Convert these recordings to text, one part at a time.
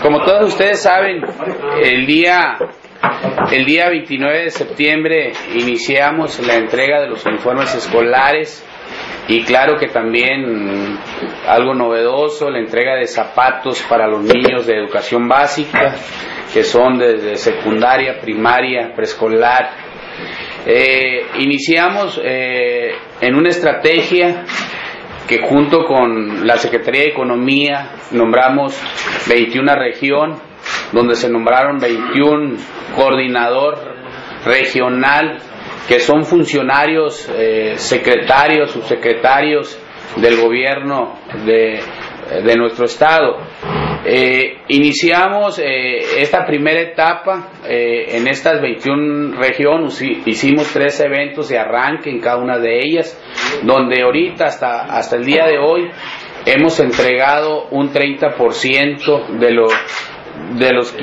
Como todos ustedes saben, el día 29 de septiembre iniciamos la entrega de los uniformes escolares y claro que también algo novedoso, la entrega de zapatos para los niños de educación básica, que son desde secundaria, primaria, preescolar. Iniciamos en una estrategia que junto con la Secretaría de Economía nombramos 21 región, donde se nombraron 21 coordinador regional, que son funcionarios, secretarios, subsecretarios del gobierno de nuestro estado. Iniciamos esta primera etapa en estas 21 regiones, hicimos 3 eventos de arranque en cada una de ellas, donde ahorita hasta el día de hoy hemos entregado un 30% de los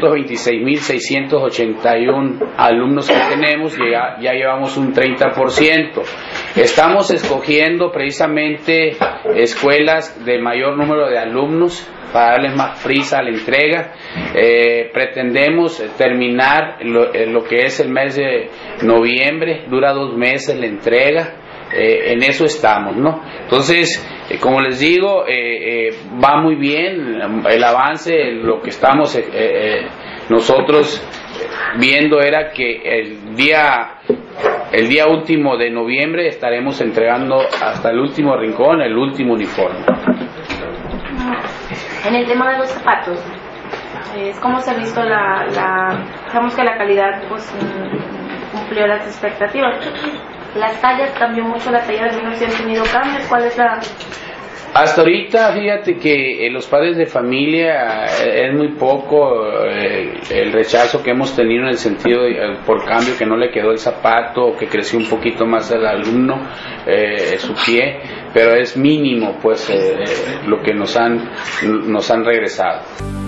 526.681 alumnos que tenemos, ya llevamos un 30%. Estamos escogiendo precisamente escuelas de mayor número de alumnos para darles más prisa a la entrega. Pretendemos terminar lo que es el mes de noviembre, dura 2 meses la entrega. En eso estamos, ¿no? Entonces, como les digo, va muy bien el avance. Lo que estamos nosotros viendo era que el día último de noviembre estaremos entregando hasta el último rincón el último uniforme. En el tema de los zapatos, ¿cómo se ha visto digamos que la calidad pues cumplió las expectativas? Las tallas cambió mucho, la talla de niños, si han tenido cambios, ¿cuál es la...? Hasta ahorita, fíjate que los padres de familia es muy poco el rechazo que hemos tenido en el sentido por cambio que no le quedó el zapato o que creció un poquito más el alumno su pie, pero es mínimo pues lo que nos han regresado.